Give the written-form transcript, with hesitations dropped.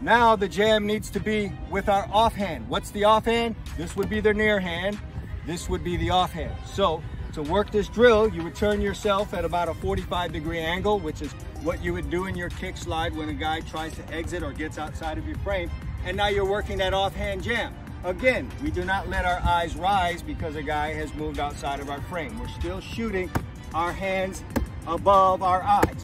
Now the jam needs to be with our offhand. What's the offhand? This would be the near hand. This would be the offhand. So to work this drill, you would turn yourself at about a 45-degree angle, which is what you would do in your kick slide when a guy tries to exit or gets outside of your frame. And now you're working that offhand jam. Again, we do not let our eyes rise because a guy has moved outside of our frame. We're still shooting our hands above our eyes.